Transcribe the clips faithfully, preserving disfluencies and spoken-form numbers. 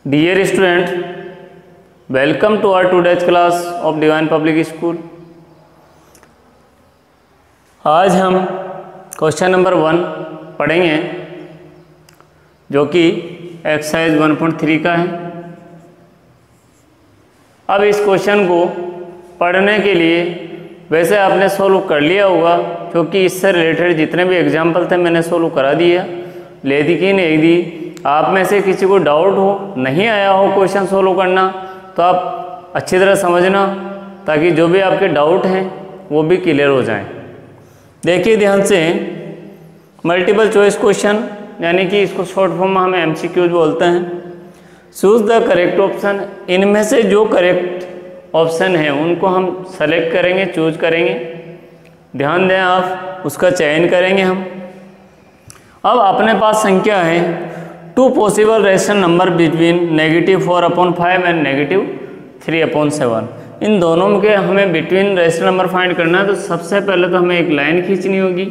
Dear student, welcome to our today's class of Divine Public School. आज हम question number one पढ़ेंगे जो कि एक्सरसाइज वन पॉइंट थ्री का है। अब इस क्वेश्चन को पढ़ने के लिए वैसे आपने सोल्व कर लिया होगा, क्योंकि इससे रिलेटेड जितने भी एग्जाम्पल थे मैंने सोल्व करा दिया। लेकिन यदि आप में से किसी को डाउट हो, नहीं आया हो क्वेश्चन सोल्व करना, तो आप अच्छी तरह समझना ताकि जो भी आपके डाउट हैं वो भी क्लियर हो जाएं। देखिए ध्यान से, मल्टीपल चॉइस क्वेश्चन यानी कि इसको शॉर्ट फॉर्म में हम एमसीक्यूज बोलते हैं। चूज द करेक्ट ऑप्शन, इनमें से जो करेक्ट ऑप्शन है उनको हम सेलेक्ट करेंगे, चूज करेंगे। ध्यान दें, आप उसका चयन करेंगे हम। अब अपने पास संख्या है two possible rational number between negative four upon five and negative three upon seven. इन दोनों के हमें बिटवीन रेशनल नंबर फाइंड करना है, तो सबसे पहले तो हमें एक लाइन खींचनी होगी।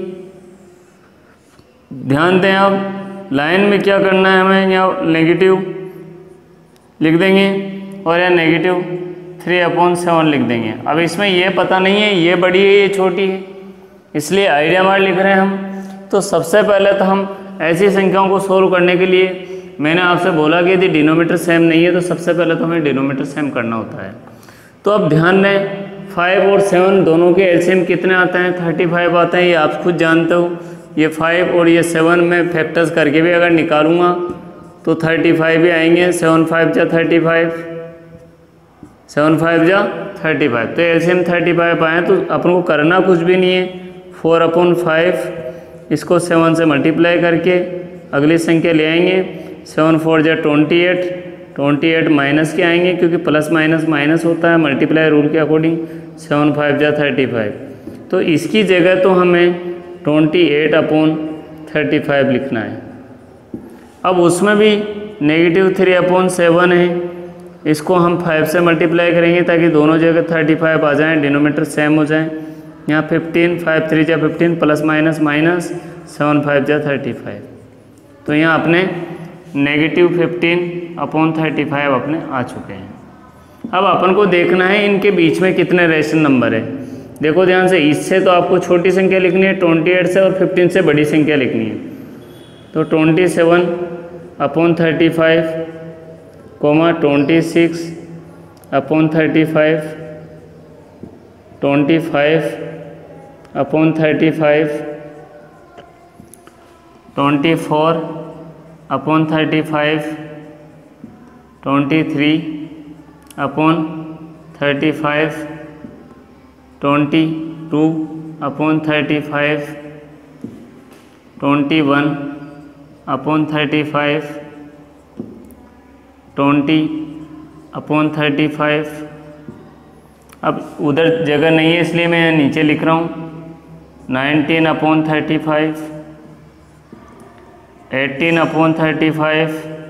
ध्यान दें, अब लाइन में क्या करना है, हमें यहाँ नेगेटिव लिख देंगे और यहाँ नेगेटिव थ्री अपॉन सेवन लिख देंगे। अब इसमें ये पता नहीं है ये बड़ी है ये छोटी है, इसलिए आइडिया मार लिख रहे हैं हम। तो सबसे पहले तो हम ऐसी संख्याओं को सोल्व करने के लिए मैंने आपसे बोला कि यदि डिनोमीटर सेम नहीं है तो सबसे पहले तो हमें डिनोमीटर सेम करना होता है। तो अब ध्यान दें, फाइव और सेवन दोनों के एलसीएम कितने आते हैं, थर्टी फाइव आते हैं, ये आप खुद जानते हो। ये फाइव और ये सेवन में फैक्टर्स करके भी अगर निकालूंगा तो थर्टी फाइव ही आएंगे। सेवन फाइव जा थर्टी फाइव, सेवन फाइव जा थर्टी फाइव, तो एलसीएम थर्टी फाइव आए। तो अपन को करना कुछ भी नहीं है, फोर अपॉन फाइव इसको सेवन से मल्टीप्लाई करके अगली संख्या ले आएंगे। सेवन फोर जा twenty eight, twenty eight minus के आएंगे क्योंकि प्लस माइनस माइनस होता है मल्टीप्लाई रूल के अकॉर्डिंग। सेवन फाइव जा थर्टी फाइव, तो इसकी जगह तो हमें twenty eight upon thirty five लिखना है। अब उसमें भी नेगेटिव थ्री अपॉन सेवन है, इसको हम फाइव से मल्टीप्लाई करेंगे ताकि दोनों जगह थर्टी फाइव आ जाएँ, डिनोमीटर सेम हो जाए। यहाँ फिफ्टीन, फाइव थ्री जा fifteen, plus minus minus, seven five जा थर्टी फाइव, तो यहाँ अपने negative fifteen upon thirty five अपने आ चुके हैं। अब अपन को देखना है इनके बीच में कितने रेशनल नंबर है। देखो ध्यान से, इससे तो आपको छोटी संख्या लिखनी है ट्वेंटी एट से, और फिफ्टीन से बड़ी संख्या लिखनी है। तो twenty seven upon thirty five comma twenty six upon thirty five, twenty five upon thirty five, twenty four upon thirty five, twenty three upon thirty five, twenty two upon thirty five, twenty one upon thirty five, twenty upon thirty five. अब उधर जगह नहीं है इसलिए मैं नीचे लिख रहा हूँ nineteen upon thirty five, eighteen upon thirty five,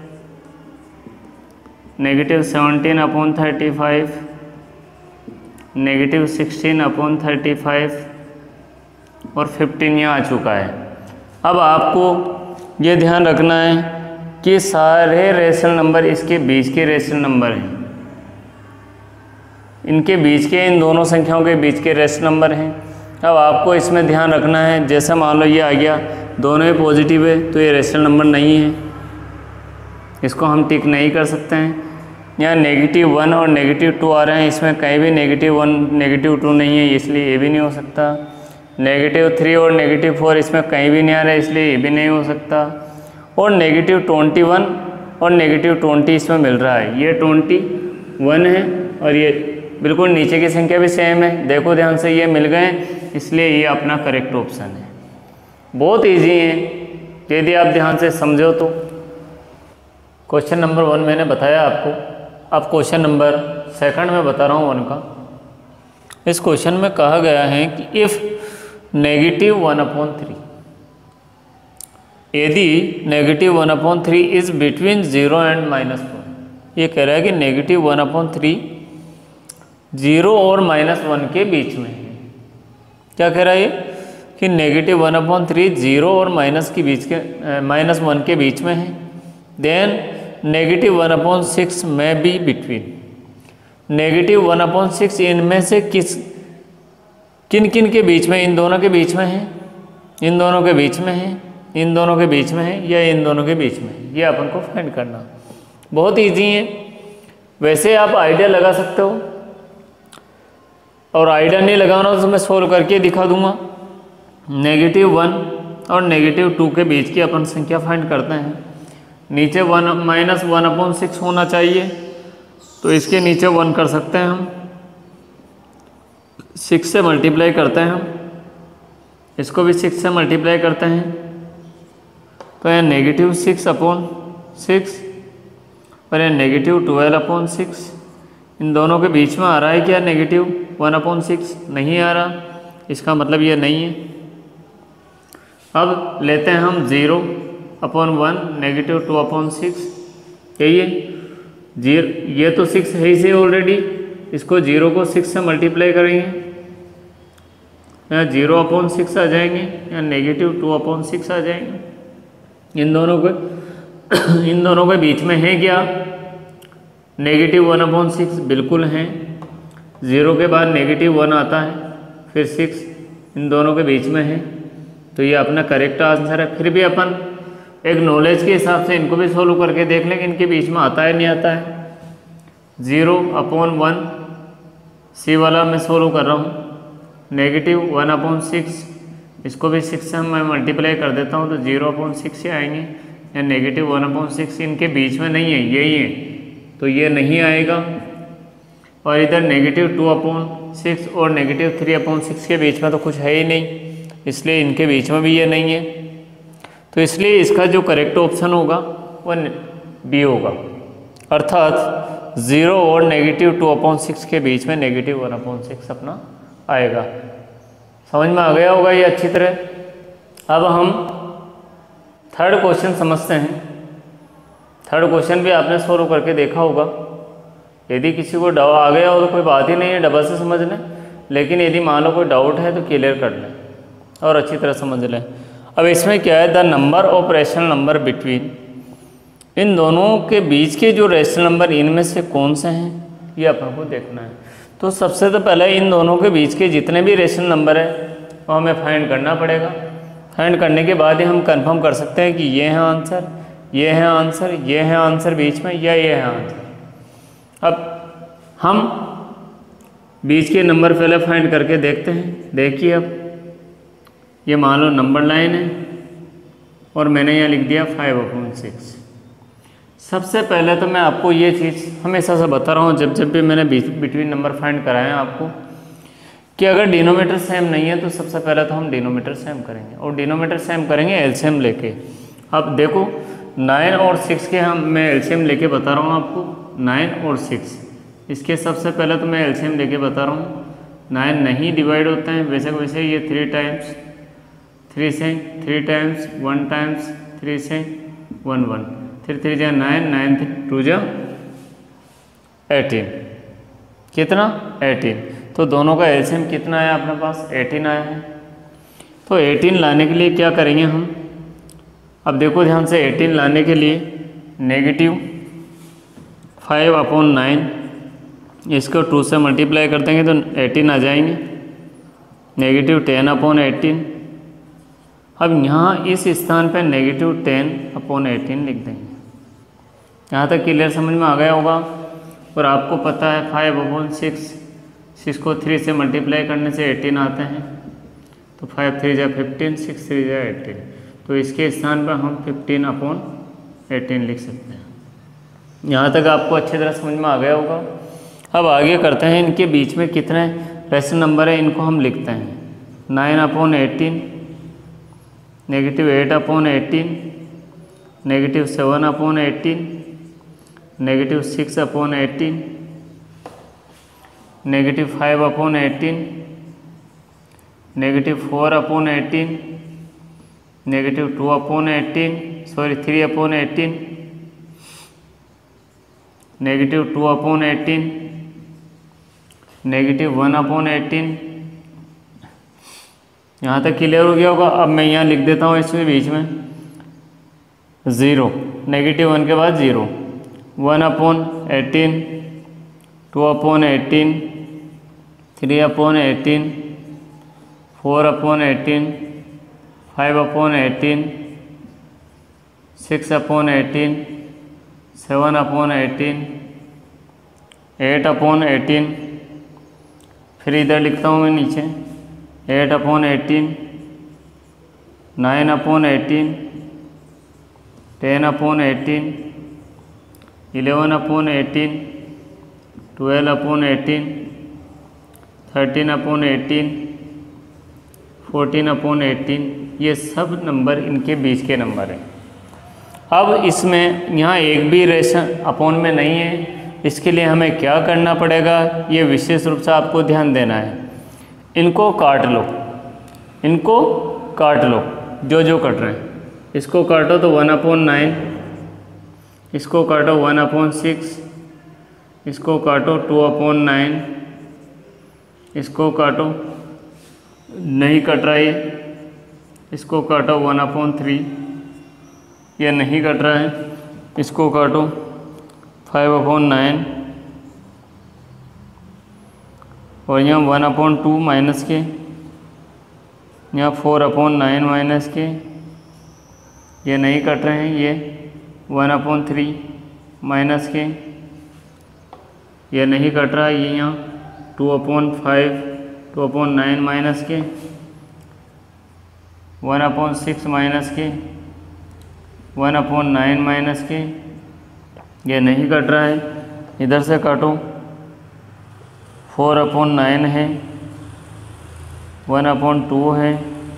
negative seventeen upon thirty five, negative sixteen upon thirty five और फिफ्टीन यहाँ आ चुका है। अब आपको ये ध्यान रखना है कि सारे रेशनल नंबर इसके बीच के रेशनल नंबर हैं, इनके बीच के, इन दोनों संख्याओं के बीच के रेशनल नंबर हैं। अब आपको इसमें ध्यान रखना है, जैसा मान लो ये आ गया, दोनों ही पॉजिटिव है तो ये रेशनल नंबर नहीं है, इसको हम टिक नहीं कर सकते हैं। यहाँ नेगेटिव वन और नेगेटिव टू आ रहे हैं, इसमें कहीं भी नेगेटिव वन नेगेटिव टू नहीं है, इसलिए ये भी नहीं हो सकता। नेगेटिव थ्री और नेगेटिव फोर इसमें कहीं भी नहीं आ रहा है, इसलिए ये भी नहीं हो सकता। और नेगेटिव ट्वेंटी वन और नेगेटिव ट्वेंटी इसमें मिल रहा है, ये ट्वेंटी वन है और ये बिल्कुल नीचे की संख्या भी सेम है। देखो ध्यान से, ये मिल गए, इसलिए ये अपना करेक्ट ऑप्शन है। बहुत इजी है यदि आप ध्यान से समझो तो। क्वेश्चन नंबर वन मैंने बताया आपको, अब क्वेश्चन नंबर सेकंड में बता रहा हूँ वन का। इस क्वेश्चन में कहा गया है कि if negative one upon three, यदि negative one upon three is between zero and minus one. ये कह रहा है कि negative one upon three zero और माइनस वन के बीच में है। क्या कह रहा है ये कि negative one upon three zero और माइनस के बीच के माइनस वन के बीच में है। Then negative one upon six में be between, negative one upon six इनमें से किस किन किन के बीच में, इन दोनों के बीच में है, इन दोनों के बीच में है, इन दोनों के बीच में है, या इन दोनों के बीच में है, ये अपन को फाइंड करना। बहुत इजी है, वैसे आप आइडिया लगा सकते हो, और आइडिया नहीं लगाना तो मैं सोल्व करके दिखा दूंगा। नेगेटिव वन और नेगेटिव टू के बीच की अपन संख्या फाइंड करते हैं। नीचे one minus one upon six होना चाहिए, तो इसके नीचे वन कर सकते हैं हम, सिक्स से मल्टीप्लाई करते हैं हम, इसको भी सिक्स से मल्टीप्लाई करते हैं, तो यह नेगेटिव सिक्स अपॉन सिक्स और यह नेगेटिव ट्वेल्व अपॉन सिक्स। इन दोनों के बीच में आ रहा है क्या नेगेटिव वन अपॉन सिक्स? नहीं आ रहा, इसका मतलब ये नहीं है। अब लेते हैं हम zero upon one, negative two upon six, यही है जीरो, ये तो सिक्स है ही से ऑलरेडी, इसको जीरो को सिक्स से मल्टीप्लाई करेंगे, यहाँ जीरो अपॉन सिक्स आ जाएंगे, यहाँ नेगेटिव टू अपॉन सिक्स आ जाएंगे। इन दोनों के इन दोनों के बीच में है क्या नेगेटिव वन अपॉन सिक्स? बिल्कुल हैं। ज़ीरो के बाद नेगेटिव वन आता है, फिर सिक्स, इन दोनों के बीच में है, तो ये अपना करेक्ट आंसर है। फिर भी अपन एक नॉलेज के हिसाब से इनको भी सोल्व करके देख लेंगे इनके बीच में आता है नहीं आता है। ज़ीरो अपॉन वन, सी वाला मैं सोल्व कर रहा हूँ, नेगेटिव वन अपॉन सिक्स, इसको भी सिक्स से मैं मल्टीप्लाई कर देता हूँ, तो जीरो अपॉन सिक्स ही आएंगे, या नेगेटिव वन अपॉन सिक्स इनके बीच में नहीं है, यही है, तो ये नहीं आएगा। और इधर नेगेटिव टू अपॉन सिक्स और नेगेटिव थ्री अपॉन सिक्स के बीच में तो कुछ है ही नहीं, इसलिए इनके बीच में भी ये नहीं है, तो इसलिए इसका जो करेक्ट ऑप्शन होगा वह बी होगा, अर्थात ज़ीरो और नेगेटिव टू अपॉन सिक्स के बीच में नेगेटिव वन अपॉन सिक्स अपना आएगा। समझ में आ गया होगा ये अच्छी तरह। अब हम थर्ड क्वेश्चन समझते हैं। थर्ड क्वेश्चन भी आपने सोल्व करके देखा होगा, यदि किसी को डाउट आ गया हो तो कोई बात ही नहीं है, डबल से समझ लें, लेकिन यदि मान लो कोई डाउट है तो क्लियर कर लें और अच्छी तरह समझ लें। अब इसमें क्या है, the number of rational number between, इन दोनों के बीच के जो रेशनल नंबर इनमें से कौन से हैं ये अपन को देखना है। तो सबसे तो पहले इन दोनों के बीच के जितने भी रेशनल नंबर है वो हमें फाइंड करना पड़ेगा। फाइंड करने के बाद ही हम कंफर्म कर सकते हैं कि ये है आंसर, ये है आंसर, ये है आंसर बीच में, या ये है आंसर। अब हम बीच के नंबर पहले फाइंड करके देखते हैं। देखिए अब ये मान लो नंबर लाइन है और मैंने यहाँ लिख दिया फाइव अपॉन सिक्स। सबसे पहले तो मैं आपको ये चीज़ हमेशा से बता रहा हूँ जब जब भी मैंने बिटवीन नंबर फाइंड कराए हैं आपको, कि अगर डिनोमीटर सेम नहीं है तो सबसे पहले तो हम डिनोमीटर सेम करेंगे, और डिनोमीटर सेम करेंगे एलसीएम लेके। अब देखो नाइन और सिक्स के हम मैं एलसीएम लेके बता रहा हूँ आपको, नाइन और सिक्स, इसके सबसे पहले तो मैं एलसीएम लेके बता रहा हूँ। नाइन नहीं डिवाइड होते हैं वैसे वैसे, ये थ्री टाइम्स थ्री से, three times one times three से वन वन, थ्री थ्री जा नाइन, नाइन टू जा एटीन, कितना एटीन। तो दोनों का एलसीएम कितना आया अपने पास, एटीन आया है। तो एटीन लाने के लिए क्या करेंगे हम, अब देखो ध्यान से, एटीन लाने के लिए नेगेटिव फाइव अपॉन नाइन, इसको टू से मल्टीप्लाई कर देंगे तो एटीन आ जाएंगे, नेगेटिव टेन अपॉन एटीन। अब यहाँ इस स्थान पे नेगेटिव टेन अपॉन एटीन लिख देंगे। यहाँ तक क्लियर समझ में आ गया होगा। और आपको पता है फाइव अपॉन सिक्स, सिक्स को थ्री से मल्टीप्लाई करने से एटीन आते हैं, तो फाइव थ्री जा फिफ्टीन, सिक्स थ्री जा एटीन, तो इसके स्थान पर हम फिफ्टीन अपॉन एटीन लिख सकते हैं। यहाँ तक आपको अच्छी तरह समझ में आ गया होगा। अब आगे करते हैं, इनके बीच में कितने रेशनल नंबर है इनको हम लिखते हैं। Nine upon eighteen, negative eight upon eighteen, negative seven upon eighteen, negative six upon eighteen, negative five upon eighteen, negative four upon eighteen, negative two upon eighteen, sorry three upon eighteen, negative two upon eighteen, negative one upon eighteen. यहाँ तक clear हो गया होगा। अब मैं यहाँ लिख देता हूँ इसमें बीच में ज़ीरो, नेगेटिव वन के बाद zero, one upon eighteen, two upon eighteen, three upon eighteen, four upon eighteen, five upon eighteen, six upon eighteen, seven upon eighteen, eight upon eighteen, फिर इधर लिखता हूँ मैं नीचे eight upon eighteen, nine upon eighteen, ten upon eighteen, eleven upon eighteen, twelve upon eighteen, thirteen upon eighteen, fourteen upon eighteen. ये सब number इनके बीच के नंबर हैं। अब इसमें यहाँ एक भी रेशन अपॉन में नहीं है, इसके लिए हमें क्या करना पड़ेगा, ये विशेष रूप से आपको ध्यान देना है। इनको काट लो, इनको काट लो, जो जो कट रहे हैं इसको काटो तो वन अपॉन नाइन, इसको काटो वन अपॉन सिक्स, इसको काटो टू अपॉन नाइन, इसको काटो नहीं कट रहा है, इसको काटो वन अपॉन थ्री, ये नहीं कट रहा है, इसको काटो फाइव अपॉन नाइन, और यहाँ वन अपॉन टू माइनस के, यहाँ फोर अपॉन नाइन माइनस के, ये नहीं कट रहे हैं, ये वन अपॉन थ्री माइनस के, ये नहीं कट रहा है, ये यहाँ two upon five, two upon nine minus के, वन अपॉन सिक्स माइनस के, वन अपॉन नाइन माइनस के, ये नहीं कट रहा है, इधर से काटो फोर अपॉन नाइन है, वन अपॉन टू है,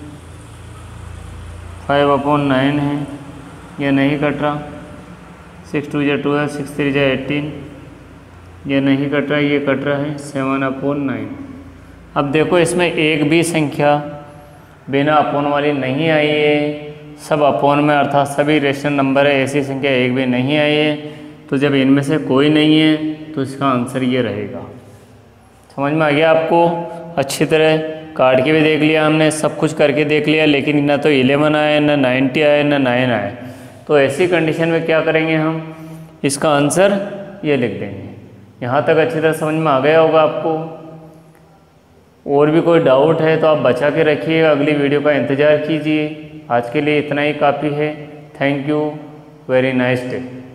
फाइव अपॉन नाइन है, ये नहीं कट रहा, सिक्स टू या ट्वेल्व, सिक्स थ्री या एटीन, ये नहीं कट रहा, ये कट रहा है सेवन अपॉन नाइन। अब देखो इसमें एक भी संख्या बिना अपॉन वाली नहीं आई है, सब अपॉन में अर्थात सभी रेशनल नंबर है, ऐसी संख्या एक भी नहीं आई है। तो जब इनमें से कोई नहीं है तो इसका आंसर ये रहेगा। समझ में आ गया आपको? अच्छी तरह काट के भी देख लिया हमने, सब कुछ करके देख लिया, लेकिन ना तो इलेवन आए, ना नाइन्टी आए, ना नाइन आए। तो ऐसी कंडीशन में क्या करेंगे हम, इसका आंसर ये लिख देंगे। यहाँ तक अच्छी तरह समझ में आ गया होगा आपको। और भी कोई डाउट है तो आप बचा के रखिएगा, अगली वीडियो का इंतज़ार कीजिए। आज के लिए इतना ही काफ़ी है। Thank you, very nice day.